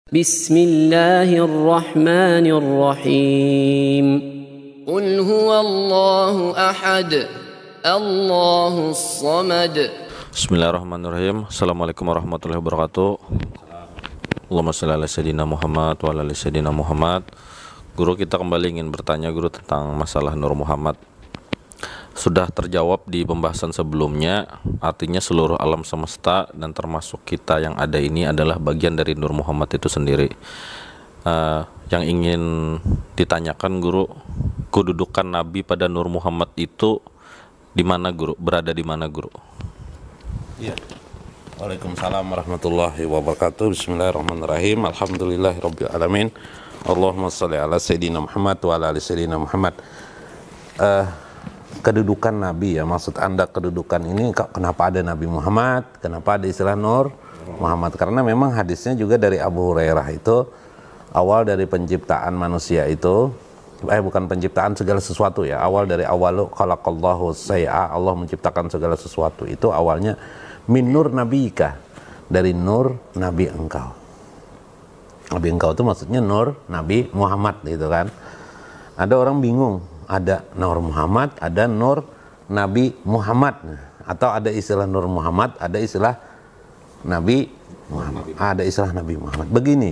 Bismillahirrahmanirrahim. Qul huwallahu ahad, Allahus samad. Bismillahirrahmanirrahim. Assalamualaikum warahmatullahi wabarakatuh. Allahumma shalli ala sayyidina Muhammad wa ala ali sayyidina Muhammad. Guru, kita kembali ingin bertanya guru tentang masalah Nur Muhammad. Sudah terjawab di pembahasan sebelumnya, artinya seluruh alam semesta dan termasuk kita yang ada ini adalah bagian dari Nur Muhammad itu sendiri. Yang ingin ditanyakan guru, kedudukan Nabi pada Nur Muhammad itu di mana guru? Berada di mana guru? Ya. Waalaikumsalam warahmatullahi wabarakatuh. Bismillahirrahmanirrahim. Alhamdulillahirabbil alamin. Allahumma shalli ala sayyidina Muhammad wa ala ali sayyidina Muhammad. Kedudukan Nabi, ya, maksud Anda kedudukan ini kenapa ada Nabi Muhammad, kenapa ada istilah Nur Muhammad? Karena memang hadisnya juga dari Abu Hurairah itu, awal dari penciptaan manusia itu, bukan penciptaan segala sesuatu, ya, awal dari awalu khalaqallahu syai'a, Allah menciptakan segala sesuatu itu awalnya min nur nabiyika, dari nur Nabi engkau. Nabi engkau itu maksudnya nur Nabi Muhammad gitu kan. Ada orang bingung, ada Nur Muhammad, ada Nur Nabi Muhammad, atau ada istilah Nur Muhammad, ada istilah Nabi Muhammad, ada istilah Nabi Muhammad. Begini,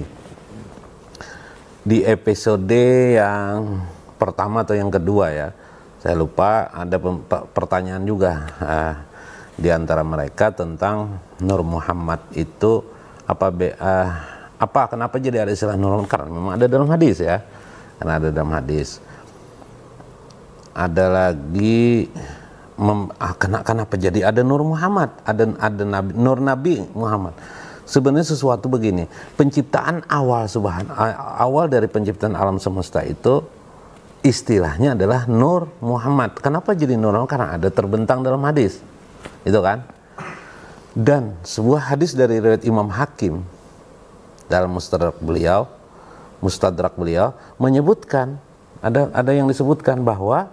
di episode yang pertama atau yang kedua, ya, saya lupa, ada pertanyaan juga di antara mereka tentang Nur Muhammad itu kenapa jadi ada istilah Nur Muhammad? Karena memang ada dalam hadis, ya, karena ada dalam hadis. Ada lagi kenapa jadi ada Nur Muhammad, ada Nabi, Nur Nabi Muhammad. Sebenarnya sesuatu begini, penciptaan awal dari penciptaan alam semesta itu istilahnya adalah Nur Muhammad. Kenapa jadi Nur Muhammad? Karena ada terbentang dalam hadis, itu kan. Dan sebuah hadis dari riwayat Imam Hakim dalam Mustadrak beliau menyebutkan, ada yang disebutkan bahwa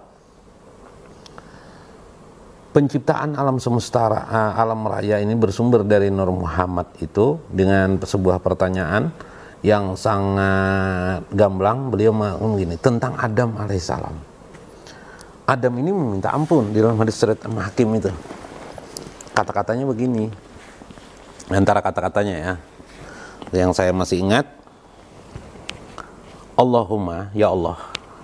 penciptaan alam semesta, alam raya ini bersumber dari Nur Muhammad itu, dengan sebuah pertanyaan yang sangat gamblang. Beliau begini tentang Adam alaihissalam. Adam ini meminta ampun di dalam hadis riwayat Hakim itu. Kata-katanya begini, antara kata-katanya, ya, yang saya masih ingat, Allahumma, ya Allah,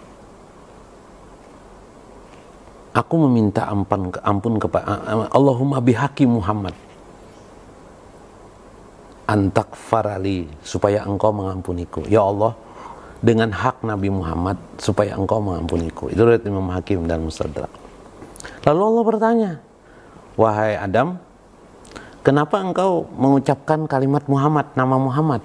aku meminta ampun kepada Allahumma bihaqi Muhammad antak farali, supaya engkau mengampuniku. Ya Allah, dengan hak Nabi Muhammad, supaya engkau mengampuniku. Itu riwayat Imam Hakim dan Mustadrak. Lalu Allah bertanya, wahai Adam, kenapa engkau mengucapkan kalimat Muhammad, nama Muhammad?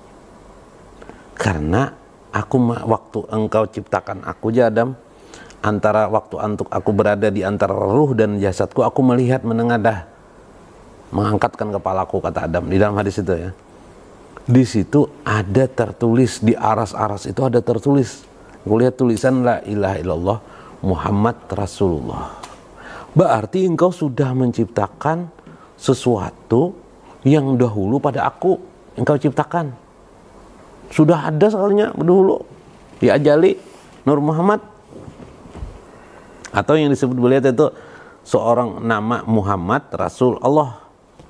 Karena waktu engkau ciptakan aku, ya Adam, antara waktu aku berada di antara ruh dan jasadku, aku melihat menengadah, mengangkatkan kepalaku, kata Adam di dalam hadis itu, ya. Di situ ada tertulis, di aras-aras itu ada tertulis, aku lihat tulisan la ilaha illallah Muhammad Rasulullah. Berarti engkau sudah menciptakan sesuatu yang dahulu pada aku, engkau ciptakan. Sudah ada sekalinya dahulu, diajali Nur Muhammad. Atau yang disebut beliau itu seorang nama Muhammad Rasul Allah.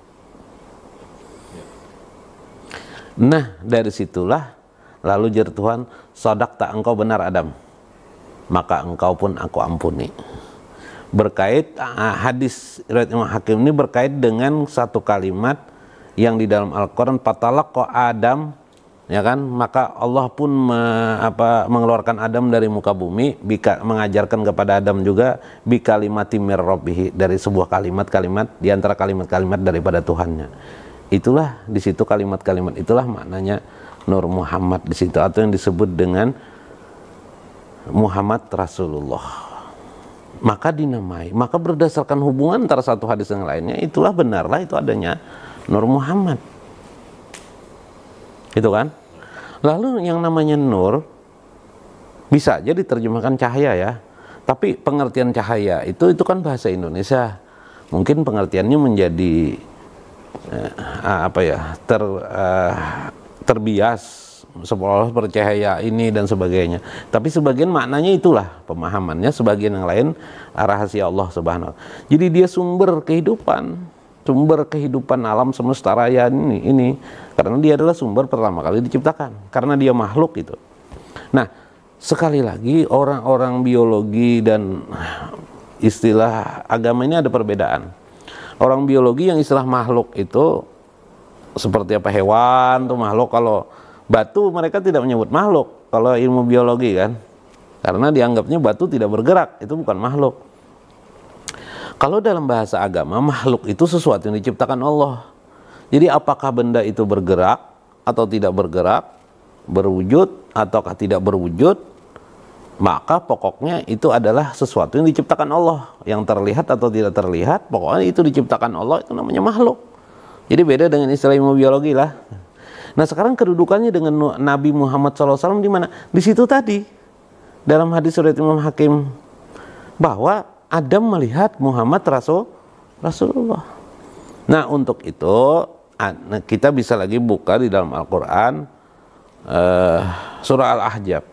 Nah, dari situlah lalu jar Tuhan, sodak tak engkau benar Adam, maka engkau pun aku ampuni. Berkait hadis riwayat Imam Hakim ini berkait dengan satu kalimat yang di dalam Al-Quran, patalaqa Adam, ya kan, maka Allah pun mengeluarkan Adam dari muka bumi, mengajarkan kepada Adam juga bikalimati mir rabbih, dari sebuah kalimat-kalimat di antara kalimat-kalimat daripada Tuhannya. Itulah di situ kalimat-kalimat itulah maknanya Nur Muhammad di situ, atau yang disebut dengan Muhammad Rasulullah. Maka dinamai, maka berdasarkan hubungan antara satu hadis yang lainnya, itulah benarlah itu adanya Nur Muhammad. Itu kan? Lalu yang namanya nur bisa aja diterjemahkan cahaya, ya. Tapi pengertian cahaya itu kan bahasa Indonesia. Mungkin pengertiannya menjadi terbias seolah percaya ini dan sebagainya. Tapi sebagian maknanya itulah pemahamannya, sebagian yang lain rahasia Allah Subhanahu. Jadi dia sumber kehidupan alam semesta raya ini karena dia adalah sumber pertama kali diciptakan, karena dia makhluk itu. Nah, sekali lagi orang-orang biologi dan istilah agama ini ada perbedaan. Orang biologi yang istilah makhluk itu seperti apa, hewan tuh makhluk. Kalau batu mereka tidak menyebut makhluk kalau ilmu biologi kan, karena dianggapnya batu tidak bergerak, itu bukan makhluk. Kalau dalam bahasa agama, makhluk itu sesuatu yang diciptakan Allah. Jadi apakah benda itu bergerak atau tidak bergerak, berwujud ataukah tidak berwujud, maka pokoknya itu adalah sesuatu yang diciptakan Allah. Yang terlihat atau tidak terlihat, pokoknya itu diciptakan Allah, itu namanya makhluk. Jadi beda dengan istilah ilmu biologi lah. Nah, sekarang kedudukannya dengan Nabi Muhammad SAW di mana? Di situ tadi dalam hadis riwayat Imam Hakim bahwa Adam melihat Muhammad Rasulullah. Nah, untuk itu kita bisa lagi buka di dalam Al-Quran surah Al-Ahzab,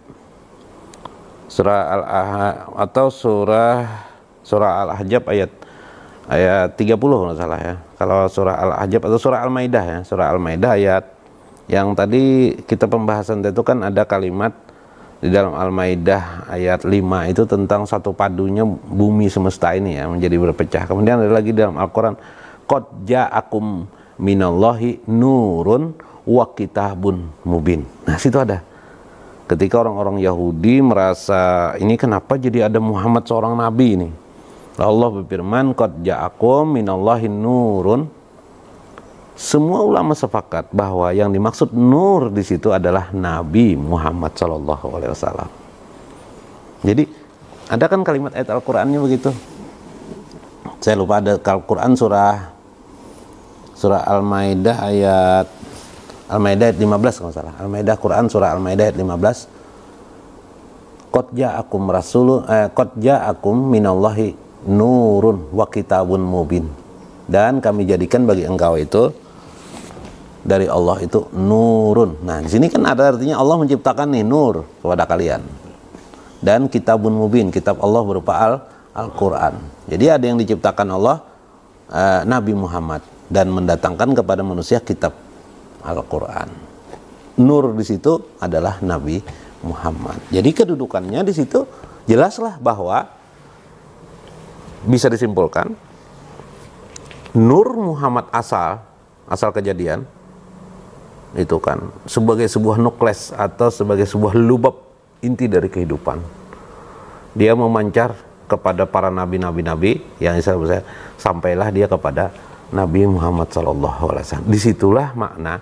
surah Al-Ahzab ayat 30 kalau salah ya. Kalau surah Al-Ahzab atau surah Al-Maidah ya, surah Al-Maidah ayat yang tadi kita pembahasan itu kan ada kalimat di dalam Al-Maidah ayat 5 itu tentang satu padunya bumi semesta ini ya menjadi berpecah. Kemudian ada lagi dalam Al-Quran, qad ja'akum minallahi nurun wa kitabun mubin. Nah, situ ada. Ketika orang-orang Yahudi merasa ini kenapa jadi ada Muhammad seorang nabi ini. Allah berfirman, qad ja'akum minallahi nurun. Semua ulama sepakat bahwa yang dimaksud nur di situ adalah Nabi Muhammad SAW. Jadi ada kan kalimat ayat Al-Qur'annya begitu. Saya lupa, ada Al-Qur'an surah Al-Maidah ayat 15 kalau salah. Al-Maidah Quran surah Al-Maidah ayat 15. Qad ja'akum minallahi nurun wa kitabun mubin. Dan kami jadikan bagi engkau itu dari Allah itu nurun. Nah, di sini kan ada artinya Allah menciptakan nih nur kepada kalian. Dan kitabun mubin, kitab Allah berupa Al-Qur'an. Jadi ada yang diciptakan Allah Nabi Muhammad dan mendatangkan kepada manusia kitab Al-Qur'an. Nur di situ adalah Nabi Muhammad. Jadi kedudukannya di situ jelaslah bahwa bisa disimpulkan Nur Muhammad asal kejadian itu kan sebagai sebuah nukleus atau sebagai sebuah lubab inti dari kehidupan. Dia memancar kepada para nabi-nabi yang sampailah dia kepada Nabi Muhammad SAW. Disitulah makna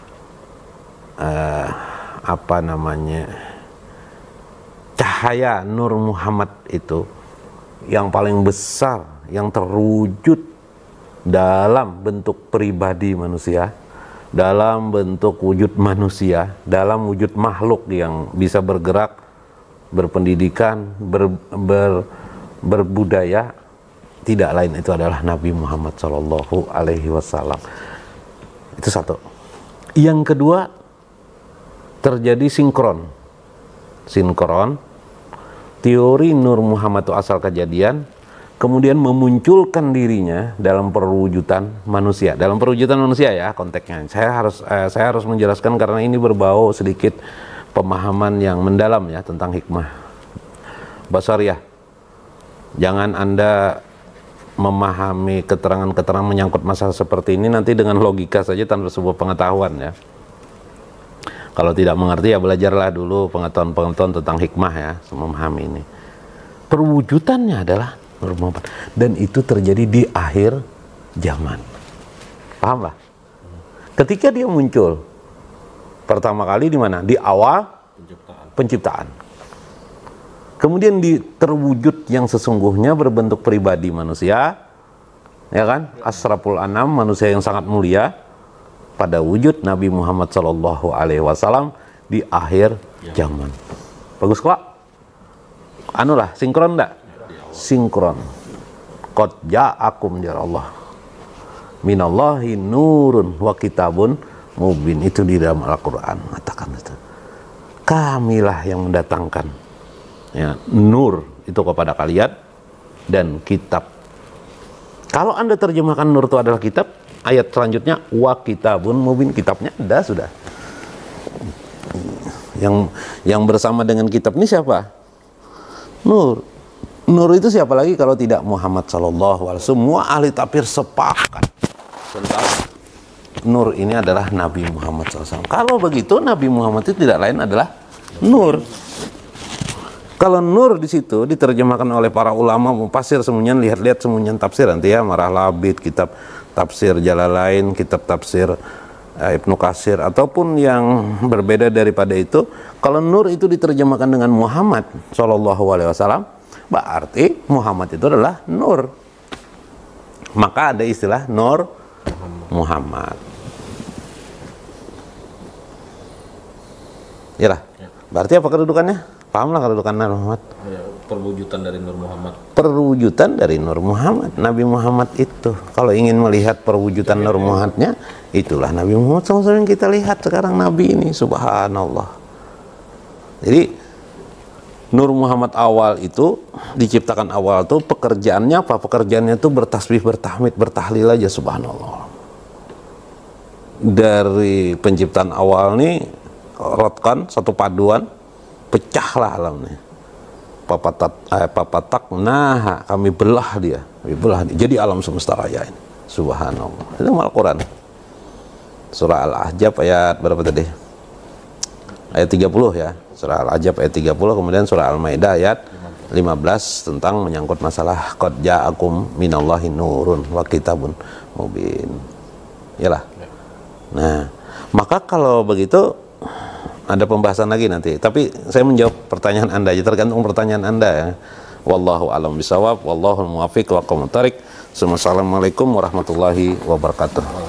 cahaya Nur Muhammad itu yang paling besar, yang terwujud dalam bentuk pribadi manusia, dalam bentuk wujud manusia, dalam wujud makhluk yang bisa bergerak, berpendidikan, berbudaya, tidak lain itu adalah Nabi Muhammad SAW. Itu satu. Yang kedua, terjadi sinkron teori Nur Muhammad itu asal kejadian, kemudian memunculkan dirinya dalam perwujudan manusia. Dalam perwujudan manusia ya konteksnya. Saya harus menjelaskan karena ini berbau sedikit pemahaman yang mendalam ya tentang hikmah basariyah. Jangan Anda memahami keterangan-keterangan menyangkut masalah seperti ini nanti dengan logika saja tanpa sebuah pengetahuan ya. Kalau tidak mengerti ya belajarlah dulu pengetahuan-pengetahuan tentang hikmah ya, memahami ini. Perwujudannya adalah Nur Muhammad, dan itu terjadi di akhir zaman. Paham lah? Ketika dia muncul pertama kali di mana? Di awal penciptaan. Kemudian terwujud yang sesungguhnya berbentuk pribadi manusia, ya kan? Asraful Anam, manusia yang sangat mulia, pada wujud Nabi Muhammad SAW di akhir zaman. Bagus kok? Anu lah, sinkron enggak? Sinkron. Qad ja'akum ya Allah minallahi nurun wa kitabun mubin. Itu di dalam Al-Quran mengatakan itu. Kamilah yang mendatangkan ya, nur itu kepada kalian dan kitab. Kalau Anda terjemahkan nur itu adalah kitab, ayat selanjutnya wa kitabun mubin, kitabnya ada sudah. Yang bersama dengan kitab ini siapa? Nur. Nur itu siapa lagi kalau tidak Muhammad sallallahu alaihi wasallam. Semua ahli tafsir sepakat tentang nur ini adalah Nabi Muhammad SAW. Kalau begitu Nabi Muhammad itu tidak lain adalah nur. Kalau nur di situ diterjemahkan oleh para ulama mufassir semuanya, lihat-lihat semuanya tafsir nanti ya, Marah Labid, kitab tafsir Jalalain, kitab tafsir Ibnu Katsir ataupun yang berbeda daripada itu. Kalau nur itu diterjemahkan dengan Muhammad sallallahu alaihi wasallam, berarti Muhammad itu adalah nur. Maka ada istilah nur Muhammad. Yalah. Berarti apa kedudukannya? Pahamlah kedudukan Nur Muhammad. Perwujudan dari Nur Muhammad. Perwujudan dari Nur Muhammad. Nabi Muhammad itu. Kalau ingin melihat perwujudan Nur Muhammadnya, itulah Nabi Muhammad SAW yang kita lihat sekarang Nabi ini. Subhanallah. Jadi Nur Muhammad awal itu diciptakan awal itu pekerjaannya apa? Pekerjaannya itu bertasbih, bertahmid, bertahlil aja, subhanallah. Dari penciptaan awal nih rotkan satu paduan, pecahlah alamnya. Papatak nah kami belah dia. Jadi alam semesta raya ini. Subhanallah. Itu Al-Quran. Surah Al-Ahzab ayat berapa tadi? Ayat 30 ya. Surah Al-Ahzab ayat 30, kemudian surah Al-Maidah ayat 15 tentang menyangkut masalah qad ja'akum minallahi nurun wa kitabun mubin. Yalah. Nah, maka kalau begitu ada pembahasan lagi nanti. Tapi saya menjawab pertanyaan Anda aja, tergantung pertanyaan Anda ya. Wallahu a'lam bishawab, wallahu muwaffiq wa aqwamut thariq. Assalamualaikum warahmatullahi wabarakatuh.